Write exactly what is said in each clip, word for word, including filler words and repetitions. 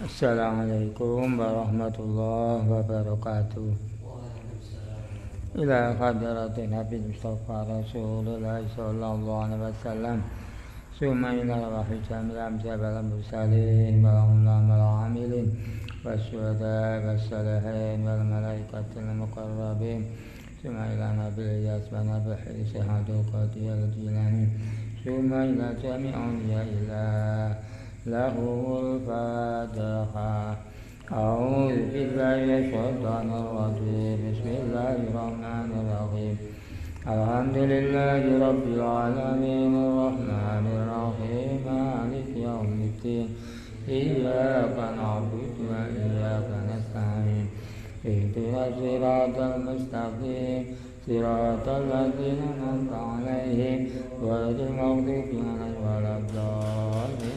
Assalamualaikum warahmatullahi wabarakatuh. Ila hadratin Nabi Mustafa Rasulullah sallallahu alaihi wasallam. Summa ila rahi jamil amsa wal mursalin wal ulama wal amilin wasyuhada wassalihin wal malaikatil muqarrabin. Summa ila nabi Ilyas wa nabi Isa hadu qadiyal jilani. Summa ila jami' awliya ilah lahul fatiha. A'udzu billahi minasyaitonir rajim. Bismillahirrahmanirrahim. Alhamdulillahi rabbil alamin arrahmanir rahim maliki yaumiddin. Iyyaka na'budu wa iyyaka nasta'in. Ihdinas siratal mustaqim. Siratal ladzina an'amta 'alaihim ghairil maghdubi 'alaihim waladdallin.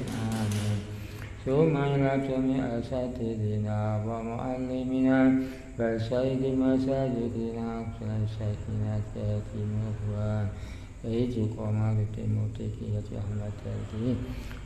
Summa ila jami'i asatidina wa mu'allimina wa sayyidi masajidina wa sayyidina sayyidina Eji koma gede mutiki yati ahmad yati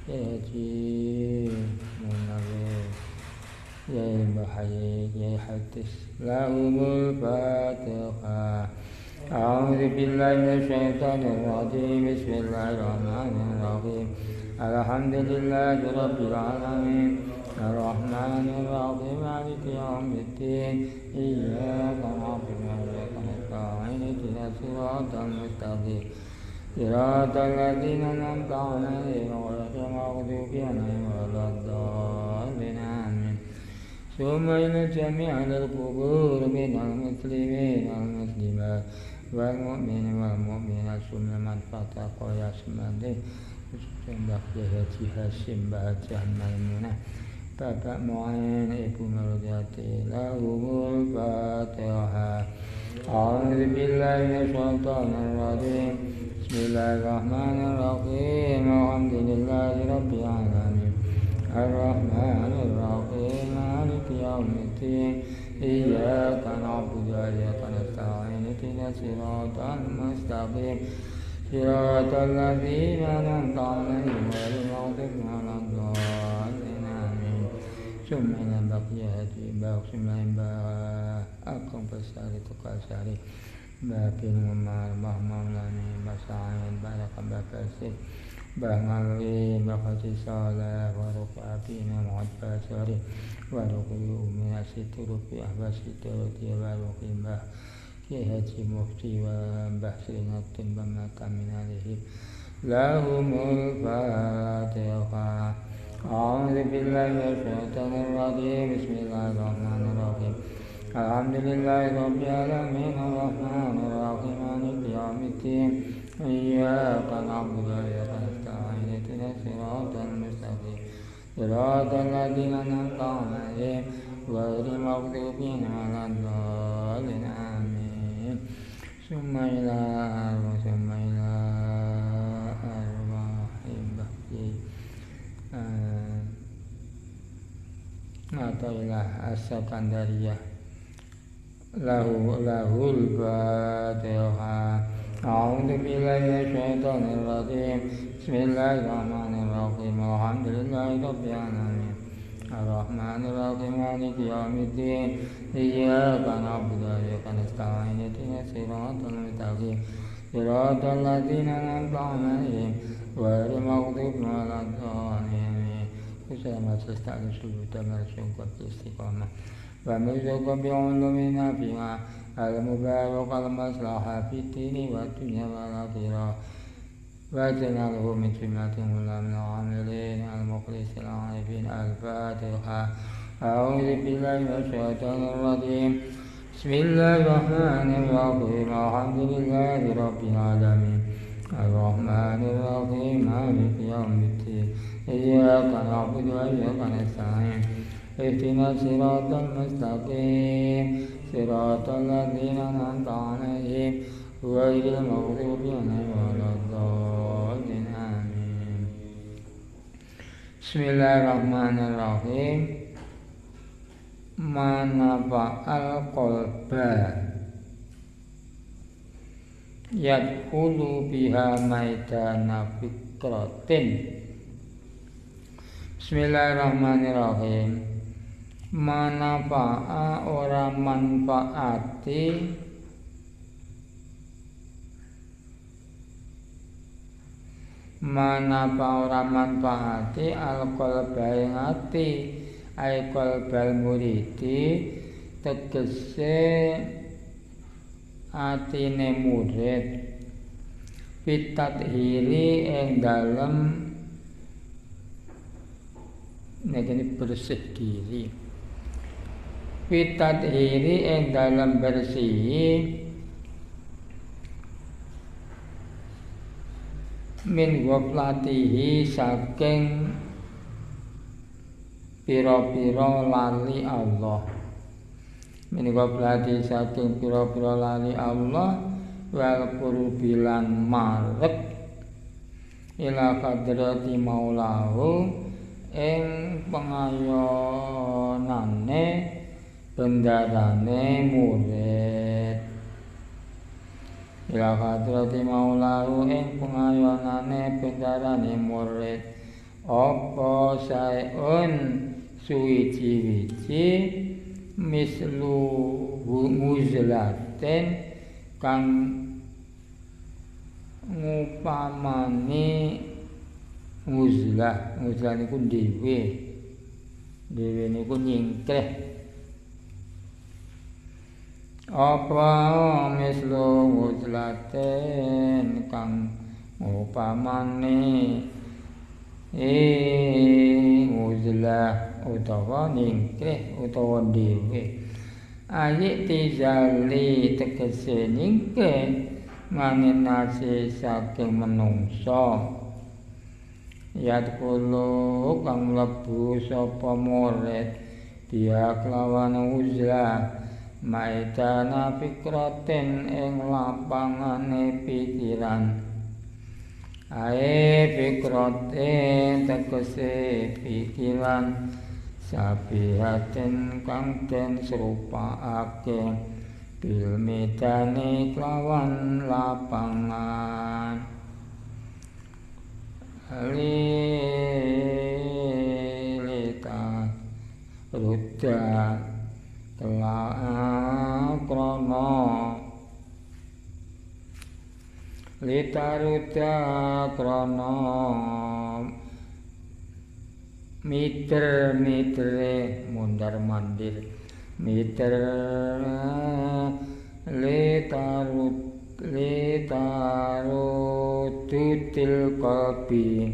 Eji munawe Yai bahayi Yai hadis Lahumul fatiha. A'udzu billahi minasyaitonir rajim. Bismillahirrahmanirrahim. Alhamdulillahi rabbil alamin arrahmanir rahim maliki yaumiddin. Iyyaka na'budu wa iyyaka nasta'in. Ihdinas siratal mustaqim. Siratal ladzina an'amta 'alaihim ghairil maghdubi 'alaihim waladdallin. Amin. Summa ila jami'il qubur minal muslimin wal muslimat wal mu'minin wal mu'minat. Summa man fataqa yasmadi. Mbah Haji Hasyim, Mbah Hajah Maimunah, Bapak Mu'in, Ibu Murjati. Lahumul Fatiha. A'udzu billahi minasyaitonir rajim. Bismillahirrahmanirrahim. Alhamdulillahi rabbil alamin arrahmanir rahim maliki yaumiddin. Iyyaka na'budu wa iyyaka nasta'in. Ihdinas siratal mustaqim. Siratal ladzina an'amta 'alaihim ghairil maghdubi 'alaihim. Amin. Summa ila baqiyati baqsimain ba akum pasari tukasari bakin umar mahmamlani basain barakam bapasid bahngalwi bakati salah warukabina mu'adbasari warukuyu minasiturupi ahbasituruti warukimbah Kiai Haji Mufti wa Mbah Sringatin Bangaka minalihim. Lahumul Fatiha. A'udzu billahi minasyaitonir rajim. Bismillahirrahmanirrahim. Alhamdulillahi rabbil alamin arrahmanir rahim maliki yaumiddin. Iyyaka na'budu wa iyyaka nasta'in. Ihdinas siratal mustaqim. Siratal ladzina an'amta 'alaihim ghairil maghdubi 'alaihim. Summa ila summa ila arwahim bahji atau ila as-sakandariyah. Lahu lahul fatiha. A'udzu billahi minasyaitonir rajim. Bismillahirrahmanirrahim. Alhamdulillahi rabbil alamin arrahmanir rahim maliki yaumiddin. Iyyaka na'budu wa iyyaka nasta'in. Ihdinas siratal mustaqim. Siratal ladzina an'amta 'alaihim ghairil maghdubi 'alaihim. Kusama sasta'al sujuda marsyuqat istiqamah. Wa marzuqa bi'ulumina fiha al-mubarak al-maslahah fid dini wa dunya wal akhirah. وَاجْعَلْهُ مِنْ جُمْلَةِ الْعَامِلِينَ الْمُخْلِصِينَ الْعَارِفِينَ. الفاتحة. أعوذ بالله من الشيطان الرجيم. بسم الله الرحمن الرحيم. الحمد لله رب العالمين الرحمن الرحيم مالك يوم الدين. إياك نعبد وإياك نستعين. اهدنا الصراط المستقيم صراط الذين أنعمت عليهم غير المغضوب عليهم ولا الضالين. آمين. Bismillahirrahmanirrahim. Manafa'al qalba yadkhulu biha maidana fikratin Bismillahirrahmanirrahim. Manafa'a ora manfaati Manafa'a ora manfaati al-qalba ing ati ay qalbal muridi tegese atine murid fitathiri ing dalem nek ini bersih diri fitathiri ing dalem bersih min ghaflatihi saking pira-pira lali Allah min ghaflatihi saking pira-pira lali Allah wal qurbilan marep ila qadrati maulahu ing pengayonane bendarane murid ila qadrati maulahu ing pengayonane bendarane murid apa saeun suwiji-wiji mislu muzlaten kang ngupamani muzlah muzlah niku dhewe dhewe niku nyingkreh apa mislu muzlaten kang ngupamani eh muzlah utawa nyingkreh utawa dhewe ayik tizali tegese nyingkreh manginasi saking menungso yadkhulu kang mlebu sapa murid dia kelawan uzlah maidana fikratin ing lapangane pikiran ae fikratin tegese pikiran sabihatin kang den serupaake bil medane kelawan lapangan lilita rudda telah krono lita rudda krono miter mitere mundar mandir miter litarut litarututil qalbi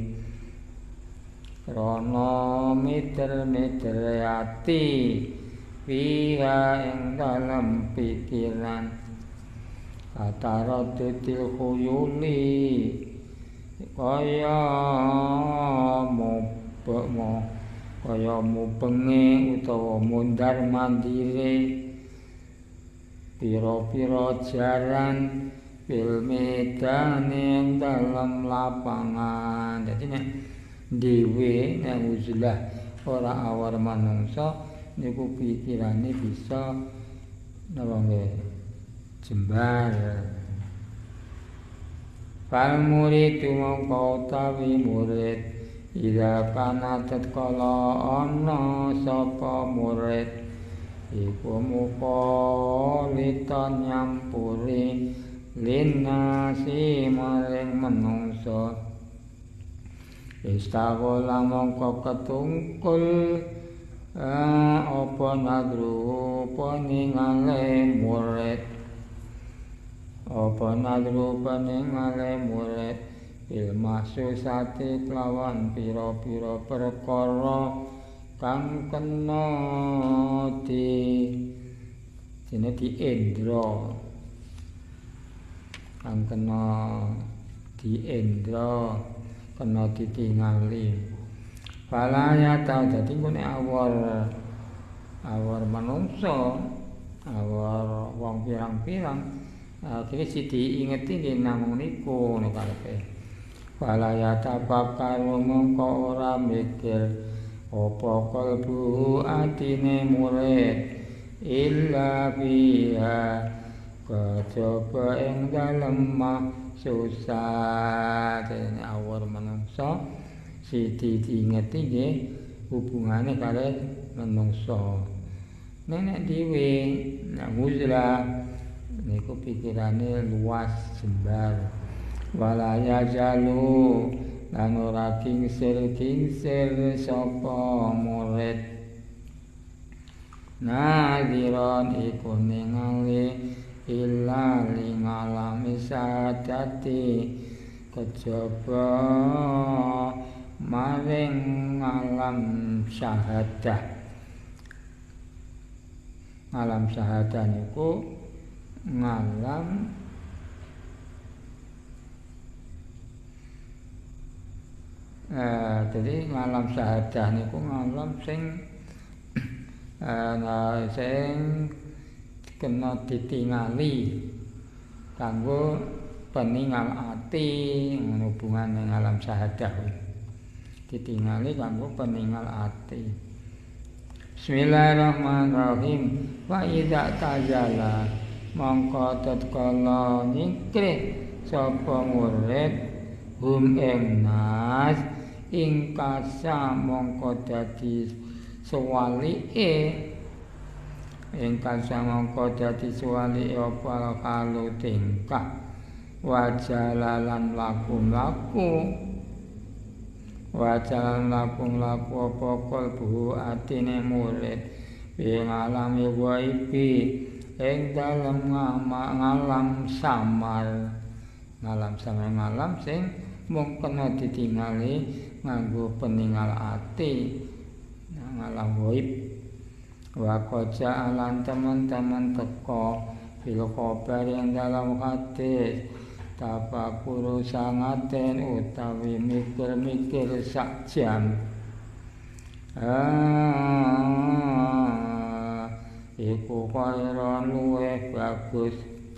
rono miter miter ati fiha ing dalam pikiran atarotutil khuyuli kaya mubeng kaya mubenge utawa mundar mandire pira-pira jaran fil medane dalam lapangan. Dadi nek dhewe nek uzlah ora awar manungsa niku pikirane bisa napa nggih jembar. Fal murid mongko tawi murid ida kana tatkala ana sapa murid iku mukhalitan nyampuri linnasi maring manungsa istagola mongko ketungkul apa nadru paningale murid apa nadru paningale murid ilmasusati kelawan pira-pira perkara kang kena di dene di indra kang kena di indra kena ditingali falaya ta dadi ngene awor awor manungsa awor wong pirang-pirang akhire sidi ingeti nggih namung niku nek karepe falaya ta bakal mongko ora mikir apa kalbu atine murid illa biha kejaba ing dalem susah dene awor manungsa siji diingeti nggih hubungane karo menungso. Nenek dhewe nek uzlah niku pikirane luas jembar. Walaya jalu lan ora kingsir-kingsir sapa murid. Nadiron iku ningali illa lingalami sadati kejaba maring alam syahadah. Alam syahadah niku ngalam eh jadi ngalam syahadah niku ngalam sing eh sing kena ditingali kanggo peninggal ati hubungan dengan alam syahadah. Ditingali kanggo peninggal ati. Bismillahirrahmanirrahim. Wa idza tajala mongko tatkala nyingkrih sapa murid hum ing nas ing kasa mongko dadi sewalike ing kasa mongko dadi sewalike apa kalu tingkah wajalalan laku-laku wajalan laku-laku apa kalbu atine murid ing alami waibi ing dalem ngalam samar. Ngalam samar ngalam sing mung kena ditingali nganggo peninggal ati ngalam waib. Wa koja alan teman-teman teko fil khabar yang dalam hadis tapakuru sangaten utawi mikir-mikir sak jam. Ah, iku khairon luweh bagus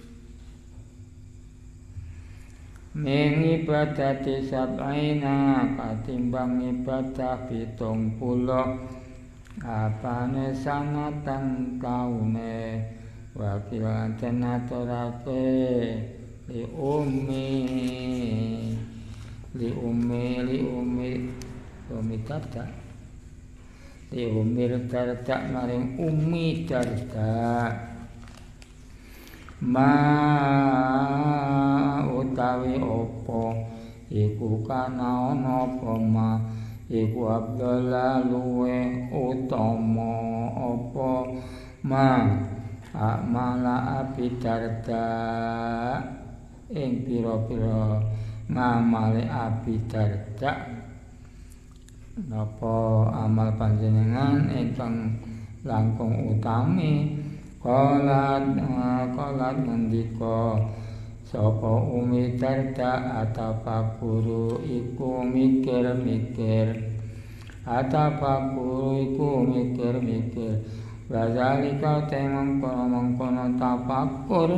min ibadati sab'ina katimbang ibadah pitung puluh apane sanatan kaune wakilan tenaturake li ummi li ummi li ummi ummi darda li ummi darda maring ummi darda ma utawi opo iku kana ana apa ma iku abdallah luwe utama apa ma amala abi darda ing pira-pira ngamale abi darda. Napa amal panjenengan ingkang langkung utami qalat qalat ngendika sapa umi darda atafakuru iku mikir-mikir atafakuru iku mikir-mikir wazalika temong kono-kono tafakur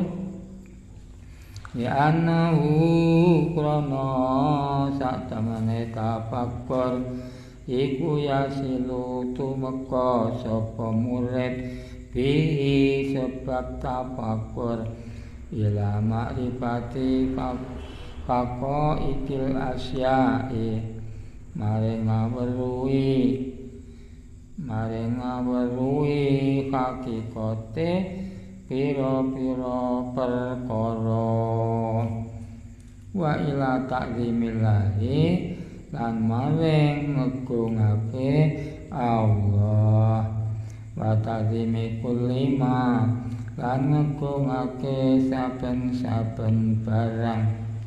ya anahu krana satemene tafakur iku yasilu tumeka sapa murid bi sebab tafakur ila ma'rifati faqo ikil asya'i maring ngawruhi maring ngawruhi hakikate pira-pira perkara wa ila ta'zimillahi lan maring ngegungake Allah wa ta'zimi kulli ma lan ngegungake saben-saben barang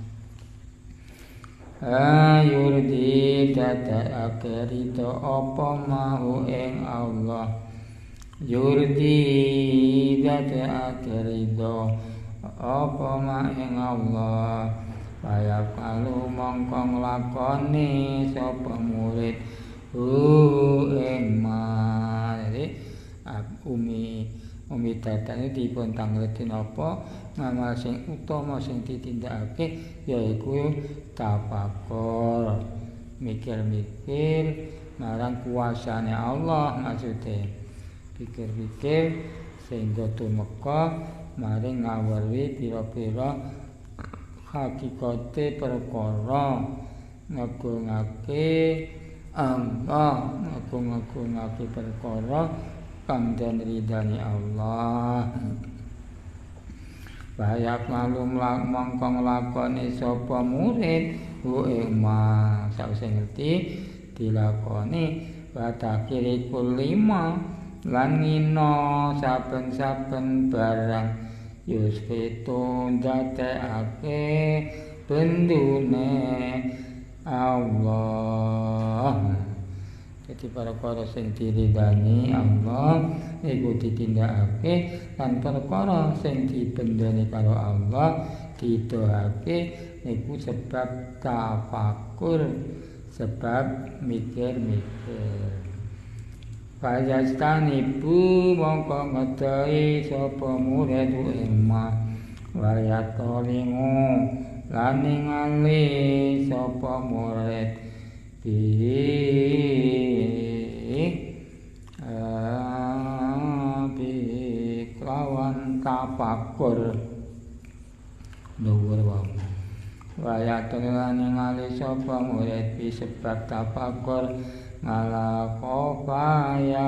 ayurdi dadakake ridho apa mau ing Allah yurdi dadakake ridho apa mau ing Allah kaya kalu mongko nglakoni sapa murid hu ing ma. Jadi umi umi dadane dipun tangleti napa ngamal sing utama sing ditindakake yaiku tafakur mikir-mikir marang kuasane Allah maksude pikir-pikir sehingga tumeka maring ngawruhi pira-pira hakikate perkara ngagungake Allah, ngagung-agungake perkara kang den ridani Allah. Bayak malum lak mongkong lakoni sapa murid hu ing ma sawise ngerti dilakoni batakiri kulima lan ngino saben-saben barang yusfitu ndatekake bendune Allah. Jadi perkara sing diridani Allah iku ditindakake lan perkara sing dibendani karo Allah didoake niku sebab tafakur, sebab mikir-mikir. Fayastani bu mongko ngedai sapa murid ing ma wayatolingu lan ningali sapa murid bi bi kelawan tafakur dhuwur wae. Wayatolingu lan ningali sapa murid bi sebab tafakur malako kaya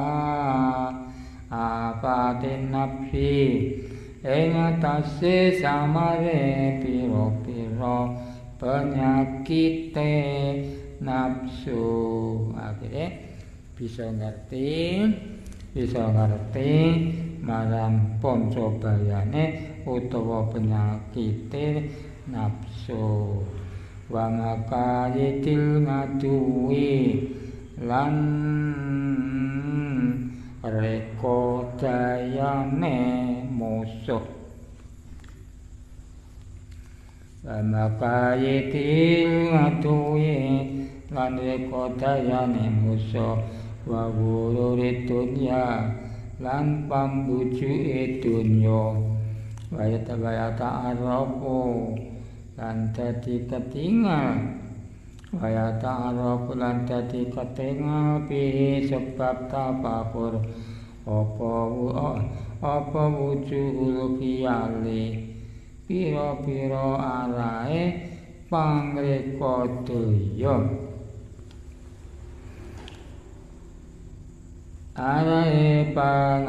apatin nafsi ing atase samare piro-piro penyakite nafsu. Akhirnya bisa ngerti bisa ngerti marang pancobayane utawa penyakite nafsu. Wa makayitil ngaduwi lan reko dayane musuh. Wa makayitil ngaduwi lan reko dayane musuh. Wa gururi dunya lan pambujuke dunya. Wa yatabayata arafu lan dadi ketinggal. Waya ta'aruf lan dadi ketinggal bi sebab tafakur apa apa wujuhul khiyali pira-pira arahe pangreka daya. Arahe pang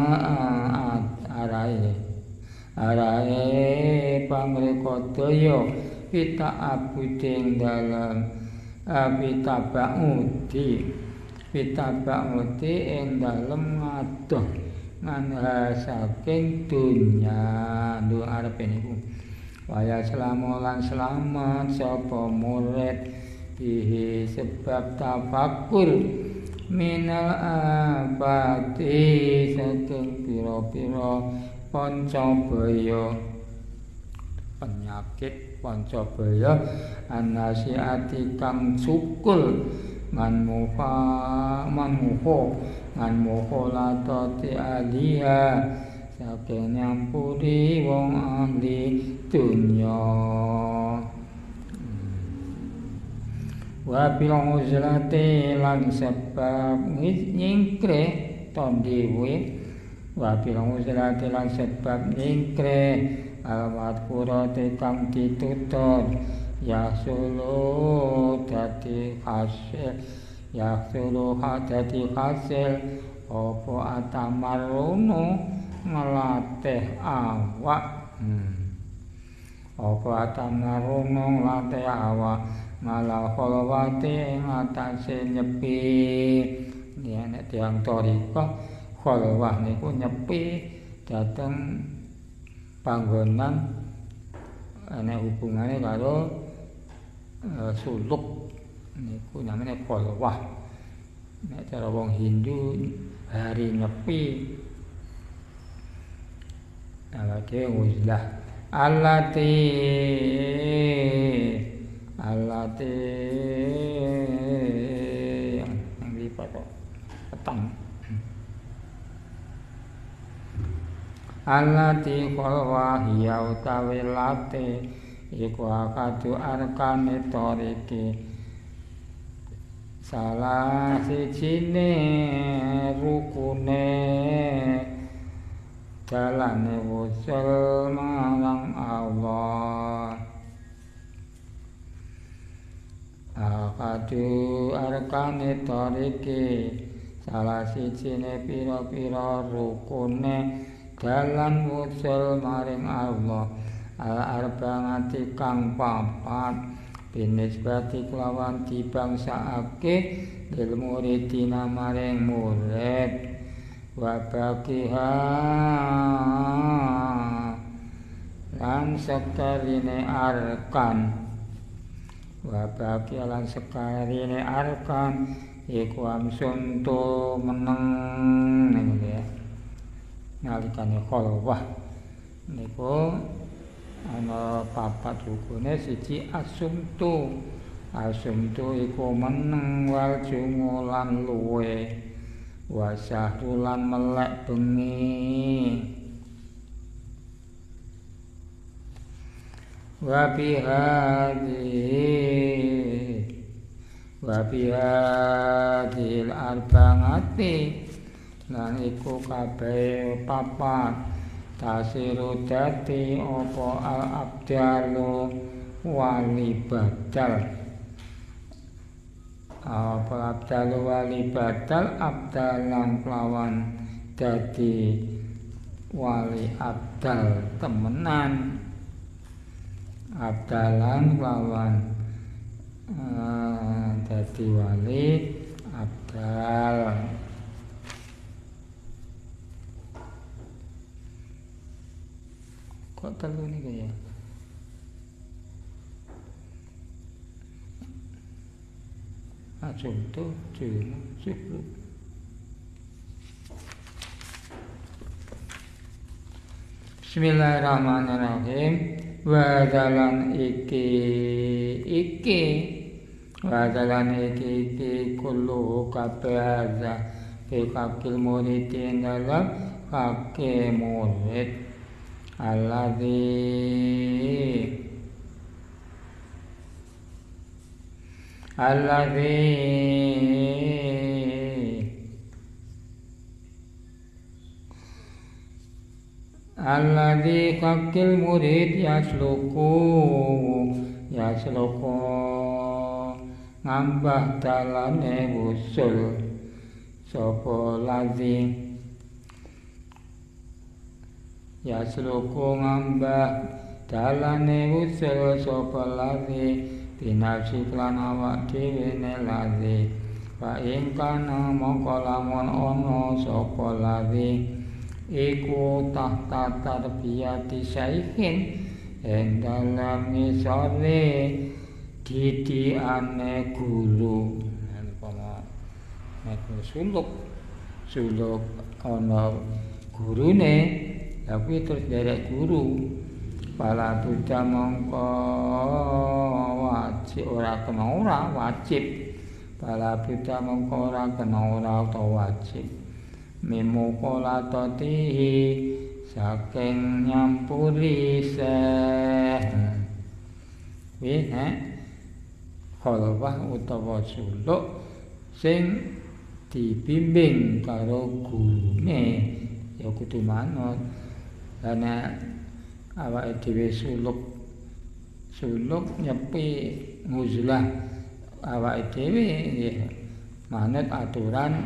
arahe arahe pangreka daya pita abuding dalam pita ba'udi pita ba'udi ing dalam ngadoh nganha saking dunya ndu arepe niku. Waya selamu lan selamat sapa murid bihi sebab tafakur minal abadi saking pira-pira pancabaya penyakit pancabaya anasiati kang sukul ngan muha manmuho ngan muho latoti alia saking nyampuri wong ahli dunya. Wa bil uzlati lan sebab nyingkre tondiwe wa bil uzlati lan sebab nyingkre alamat kurate kang ditutut ya sulu dadi hasil ya sulu dadi hasil apa atamaruno ngelatih awak hmm. apa atamaruno ngelatih awak malah kholwati ing atase nyepi ya nek tiyang toriko kholwah niku nyepi dhateng panggonan ana hubungane karo e, suluk niku namanya kholwah. Nek cara wong Hindu hari nyepi alake uzlah allati allati yang dipatok petang allati kholwah ya utawi late iku akadu arkane toriki salah sijine rukune dalane wusul marang Allah. Ahadu arkane tariki salah sijine pira-pira rukune dalan wusul maring Allah al arba'ati kang papat binisbati kelawan dibangsakake lil muridina maring murid wa baqiha lan sekarine arkan wa baqi lan sekarine arkan iku amsuntu meneng niku ya nalikane khalwah niku ana papat rukune siji asumtu asumtu iku meneng wal jungulan luwe wa syahrulan melek bengi wa bihadhi wa bihadhil arba'ati lan iku kabeh papat tasiru dadi apa al abdalu wali badal apa abdalu wali badal abdalan kelawan dadi wali abdal temenan abdalan kelawan uh, dadi wali abdal kok telu nih kaya asumtu jumu syukru Bismillahirrahmanirrahim wa dalan iki iki wa dalan iki iki kullu kabeh fi kakil muridin dalam kakil murid alladzi alladzi alladzi kakil murid yasluku yasluku ngambah dalane usul sapa ladzi yasluku ngambah dalane usul sapa ladzi binafsi klan awak dhewe ne ladzi fa ing kana mongko lamun ana sapa ladzi iku tahta tarbiyati syaihin ing dalam ngisore didikane guru umpama nek suluk suluk ana gurune ya kuwi terus derek guru pala buddha mongko wajib ora kena ora wajib pala buddha mongko ora kena ora utawa wajib mimukolatatihi saking nyampuri seh kuwi nek khalwah utawa suluk sing dibimbing karo gurune ya kudu manut ana awake dhewe suluk suluk nyepi nguzlah awake dhewe nggih manut aturan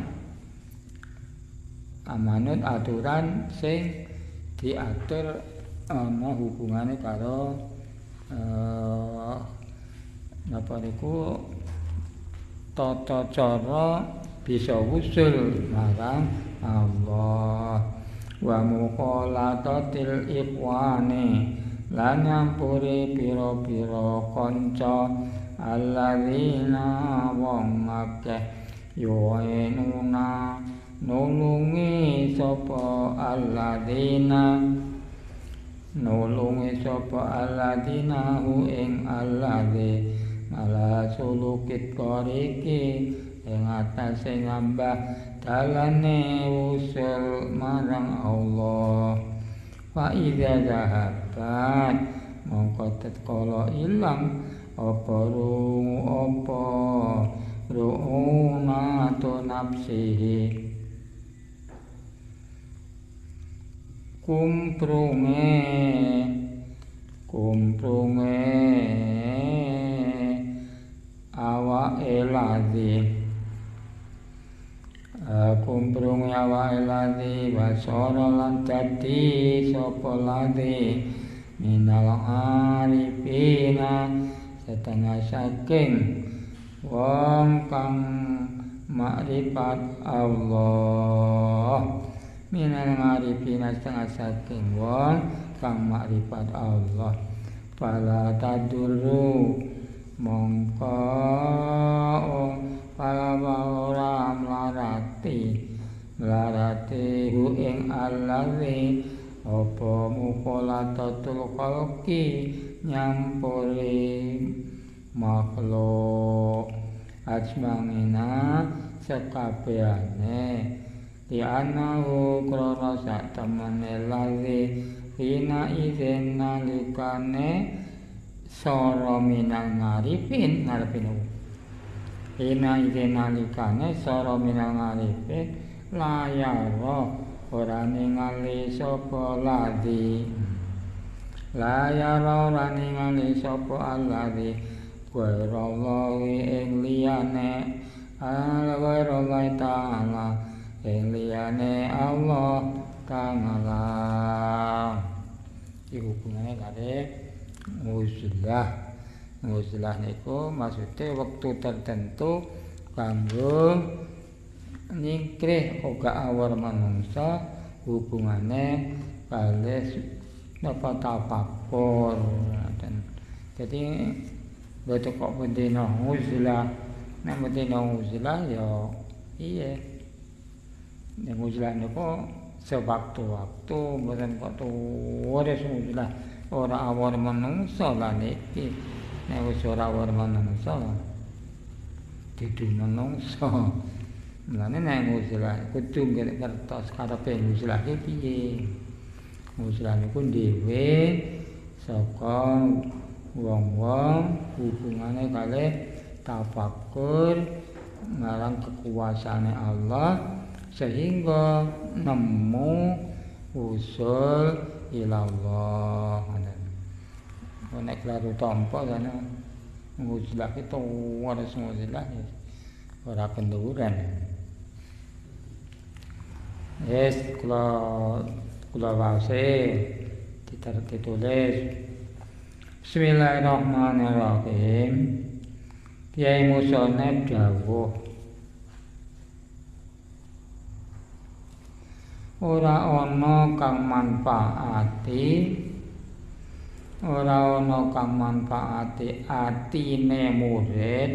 amanut aturan sing diatur ana hubungane karo eh napa niku tata cara bisa usul marang Allah wa muqalatatil ikhwani lan nyampuri pira-pira kanca alladzina wong akeh yu'inuna nulungi sapa alladzina nulungi sapa alladzina hu ing alladzi ala sulukit qariki ing atase ngambah dalane usul marang Allah fa idza zahabat mongko tatkala ilang apa rungu apa ru'unatu nafsihi kumprunge kumprunge awak ladzi kumprung yawa ladzi wasara lan dadi sapa ladzi minal arifina setengah saking wong kang makrifat Allah minal arifina setengah saking wong kang makrifat Allah fala tadurru mongko fala ora mlarati mlarati hu ing allazi apa mukhalatatul khalqi nyampuri makhluk ajmangina sekabehane di anahu krana sak temene lazi hina izen nalikane sara minal ngarifin ngarepin hina izen nalikane sara minal ngarifin layara ora ningali sapa lazi layara ora ningali sapa allazi wairallahi ing liyane wairallahi ta'ala ing liyane Allah ta'ala iki hubungane kare uzlah uzlah niku maksude wektu tertentu kanggo nyingkrih oga awar manungsa hubungane kalih napa tafakur dan jadi betul kok bendina uzlah nek bendina uzlah ya iya nek uzlah niku sewaktu-waktu mboten kok tuwure uzlah ora awar manungsa lan iki nek wis ora awar manungsa didu manungsa mulane nek uzlah kudu ngertos karepe uzlah iki piye uzlah niku dhewe saka wong-wong hubungane kalih tafakur marang kekuasaane Allah sehingga nemu usul ilallah. Nek klaru tampa kana uzlah ki ora uzlah ora kenduran. Yes, kula kula wae ditulis Bismillahirrahmanirrahim. Kyai Musoneb dawuh ora ana kang manfaati ora ana kang manfaati atine murid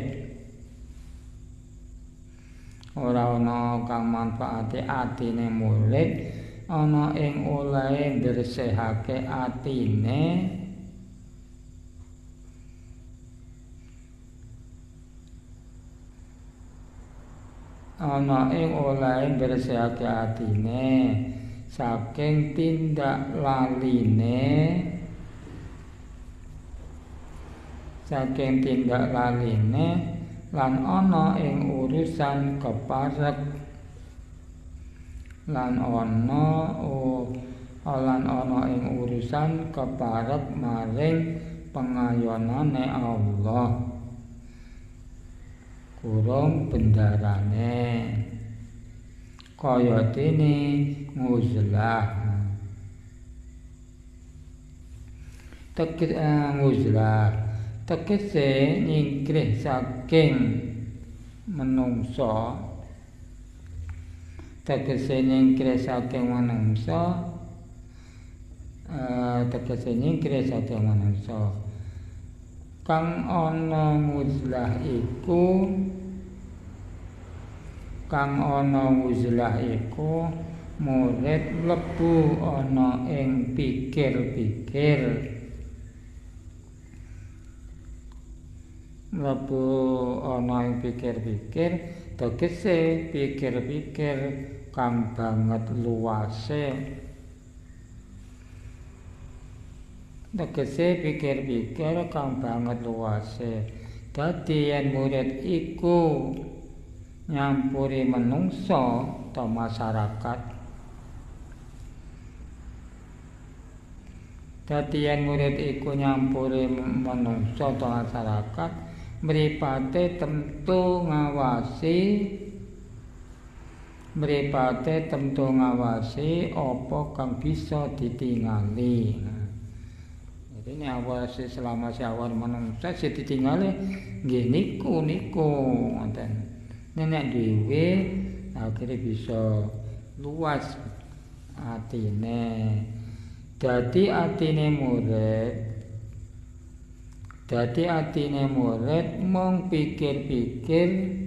ora ana kang manfaati atine murid ana ing olehe bersihake atine ana ing olehe bersihake atine saking tindak laline saking tindak laline lan ana ing urusan keparek lan ana oh, lan ana ing urusan keparek maring pengayonane Allah kurang bendarane kaya dene nguzlah tekis nguzlah tegese nyingkrih saking menungsa tegese nyingkrih saking menungsa uh, tegese nyingkrih saking menungsa kang ana uzlah iku kang ana uzlah iku murid mlebu ana ing pikir-pikir mlebu ana ing pikir-pikir tegese pikir-pikir kang banget luase tegese pikir-pikir kang banget luase dadi yen murid iku nyampuri menungsa ta masyarakat dadi yen murid iku nyampuri menungsa ta masyarakat mripate tentu ngawasi mripate tentu ngawasi apa kang bisa ditingali. Nah, jadi ngawasi selama sawar manungsa sing ditingali nggih niku niku ngoten. Nek dhewe akhire bisa luas atine. Dadi atine murid Dadi atine murid mung pikir-pikir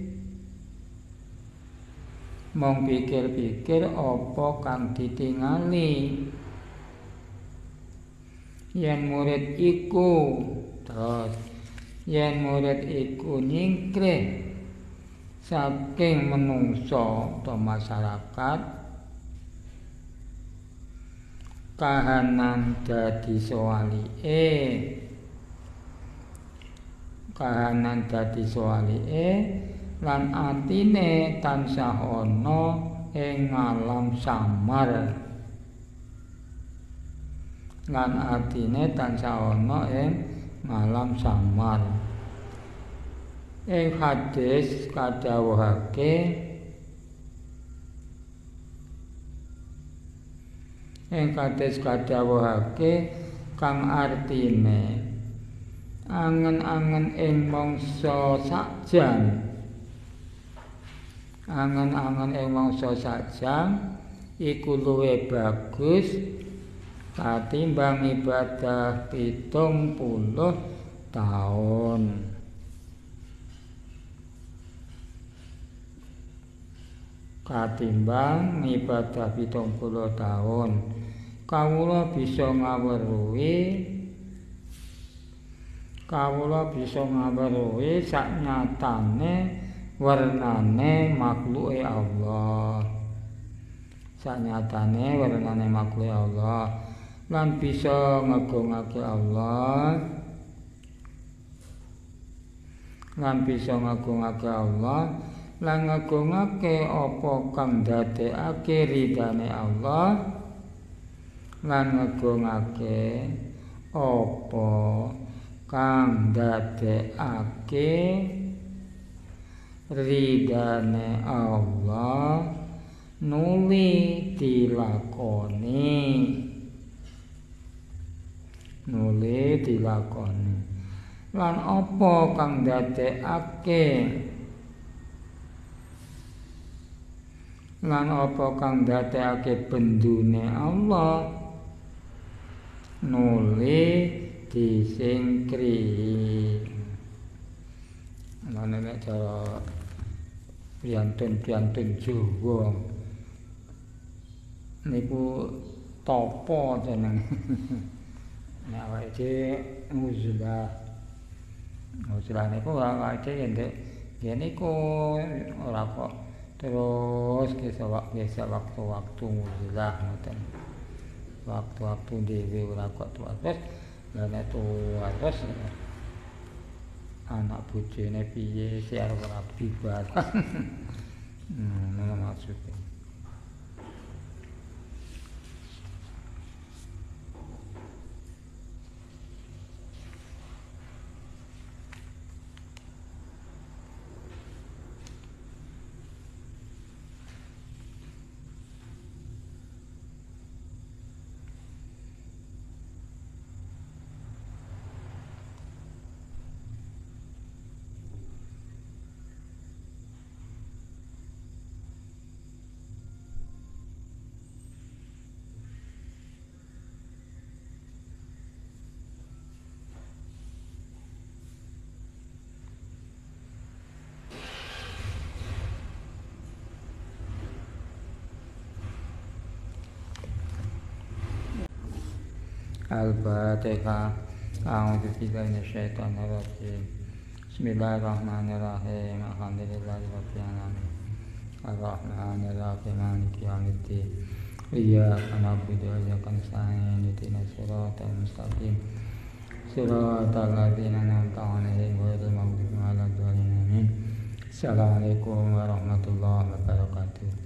mung pikir-pikir apa kang ditingali. Yen murid iku terus yen murid iku nyingkrih saking menungso atau masyarakat, kahanan dadi soalike kahanan dadi soalike lan atine tansah ana ing alam samar lan atine tansah ana ing alam samar. Ing hadis kadhawuhake ing hadis kadhawuhake kang artine angen-angen ing mangsa sakjam angen-angen ing mangsa sakjam iku luwih bagus katimbang ibadah pitung puluh taun. Katimbang ibadah pitung puluh taun. Kawula bisa ngaweruhi Kawula bisa ngaweruhi saknyatane wernane makhluke Allah. Saknyatane wernane makhluke Allah lan bisa ngagungake Allah. Lan bisa ngagungake Allah lan ngagungake apa kang dadekake ridane Allah lan ngagungake apa kang dadekake ridane Allah nuli dilakoni nuli dilakoni lan apa kang dadekake lan apa kang dadekake bendune Allah nuli disingkri. Lan nek cara piantun-piantun Jawa niku tapa jeneng. Nek awake dhewe uzlah. Uzlah niku awake dhewe ndek yen niku ora kok terus kisah waktu-waktu uzlah ngoten. Waktu-waktu dhewe ora kok terus lan tua terus anak bojone piye siar ora bibar. Hmm, ngono maksudnya. Al-Fatihah. A'udzu billahi minasyaitonir rajim. Bismillahirrahmanirrahim. Alhamdulillahirabbil alamin. Ar-Rahmanir Rahim. Maliki yaumiddin. Iyyaka na'budu wa iyyaka nasta'in. Ihdinas siratal mustaqim. Siratal ladzina an'amta 'alaihim ghairil maghdubi 'alaihim waladdallin. Assalamualaikum warahmatullahi wabarakatuh.